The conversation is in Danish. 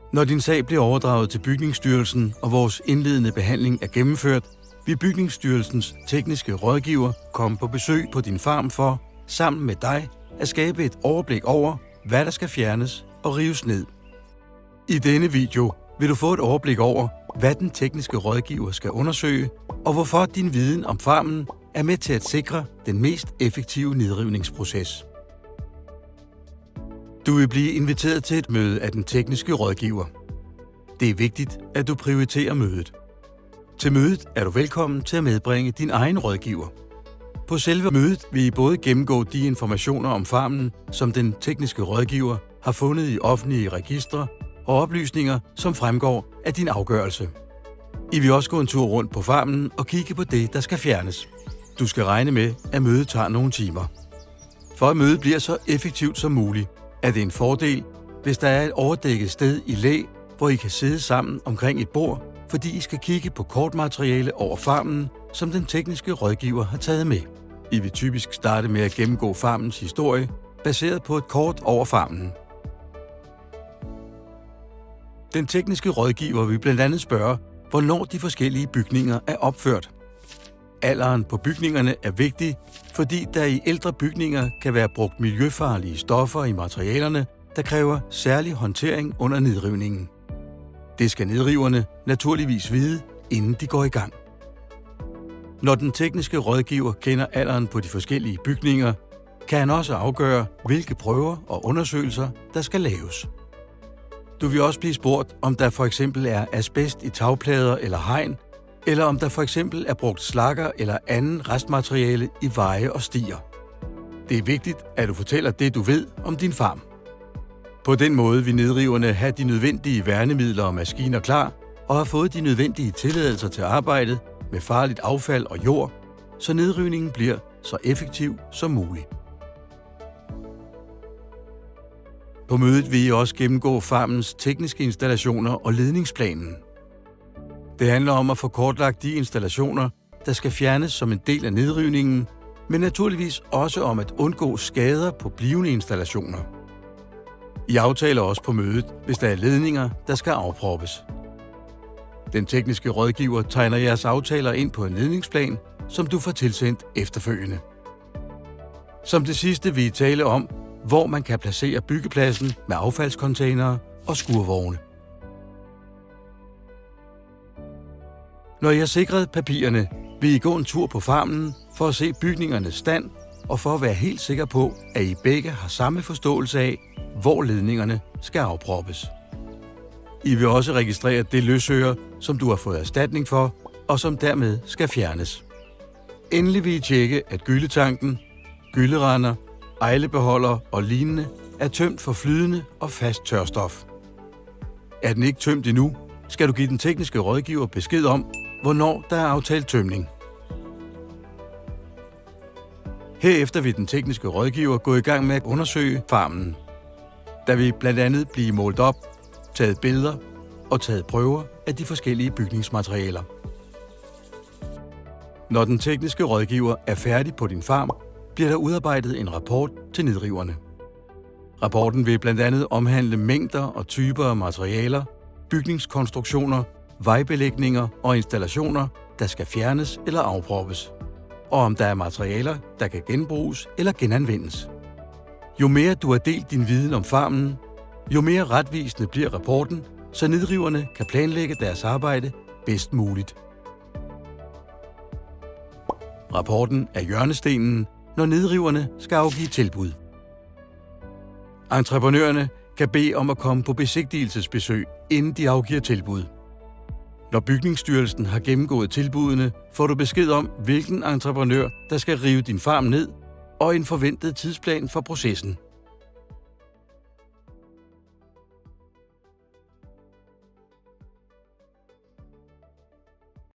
Når din sag bliver overdraget til Bygningsstyrelsen, og vores indledende behandling er gennemført, vil Bygningsstyrelsens tekniske rådgiver komme på besøg på din farm for, sammen med dig, at skabe et overblik over, hvad der skal fjernes og rives ned. I denne video vil du få et overblik over, hvad den tekniske rådgiver skal undersøge, og hvorfor din viden om farmen er med til at sikre den mest effektive nedrivningsproces. Du vil blive inviteret til et møde af den tekniske rådgiver. Det er vigtigt, at du prioriterer mødet. Til mødet er du velkommen til at medbringe din egen rådgiver. På selve mødet vil I både gennemgå de informationer om farmen, som den tekniske rådgiver har fundet i offentlige registre, og oplysninger, som fremgår af din afgørelse. I vil også gå en tur rundt på farmen og kigge på det, der skal fjernes. Du skal regne med, at mødet tager nogle timer. For at mødet bliver så effektivt som muligt, er det en fordel, hvis der er et overdækket sted i læ, hvor I kan sidde sammen omkring et bord, fordi I skal kigge på kortmateriale over farmen, som den tekniske rådgiver har taget med. I vil typisk starte med at gennemgå farmens historie, baseret på et kort over farmen. Den tekniske rådgiver vil blandt andet spørge, hvornår de forskellige bygninger er opført. Alderen på bygningerne er vigtig, fordi der i ældre bygninger kan være brugt miljøfarlige stoffer i materialerne, der kræver særlig håndtering under nedrivningen. Det skal nedriverne naturligvis vide, inden de går i gang. Når den tekniske rådgiver kender alderen på de forskellige bygninger, kan han også afgøre, hvilke prøver og undersøgelser, der skal laves. Du vil også blive spurgt, om der for eksempel er asbest i tagplader eller hegn, eller om der for eksempel er brugt slakker eller anden restmateriale i veje og stier. Det er vigtigt, at du fortæller det, du ved om din farm. På den måde vil nedriverne have de nødvendige værnemidler og maskiner klar, og har fået de nødvendige tilladelser til arbejdet med farligt affald og jord, så nedrivningen bliver så effektiv som muligt. På mødet vil I også gennemgå farmens tekniske installationer og ledningsplanen. Det handler om at få kortlagt de installationer, der skal fjernes som en del af nedrivningen, men naturligvis også om at undgå skader på blivende installationer. I aftaler også på mødet, hvis der er ledninger, der skal afproppes. Den tekniske rådgiver tegner jeres aftaler ind på en ledningsplan, som du får tilsendt efterfølgende. Som det sidste vil I tale om, hvor man kan placere byggepladsen med affaldscontainere og skurvogne. Når I har sikret papirerne, vil I gå en tur på farmen for at se bygningernes stand og for at være helt sikker på, at I begge har samme forståelse af, hvor ledningerne skal afproppes. I vil også registrere det løsøre, som du har fået erstatning for, og som dermed skal fjernes. Endelig vil I tjekke, at gyldetanken, gylderender, ejlebeholder og lignende er tømt for flydende og fast tørstof. Er den ikke tømt endnu, skal du give den tekniske rådgiver besked om, hvornår der er aftalt tømning. Herefter vil den tekniske rådgiver gå i gang med at undersøge farmen. Der vil blandt andet blive målt op, taget billeder og taget prøver af de forskellige bygningsmaterialer. Når den tekniske rådgiver er færdig på din farm, bliver der udarbejdet en rapport til nedriverne. Rapporten vil blandt andet omhandle mængder og typer af materialer, bygningskonstruktioner, vejbelægninger og installationer, der skal fjernes eller afproppes, og om der er materialer, der kan genbruges eller genanvendes. Jo mere du har delt din viden om farmen, jo mere retvisende bliver rapporten, så nedriverne kan planlægge deres arbejde bedst muligt. Rapporten er hjørnestenen, når nedriverne skal afgive tilbud. Entreprenørerne kan bede om at komme på besigtigelsesbesøg, inden de afgiver tilbud. Når Bygningsstyrelsen har gennemgået tilbudene, får du besked om, hvilken entreprenør, der skal rive din farm ned, og en forventet tidsplan for processen.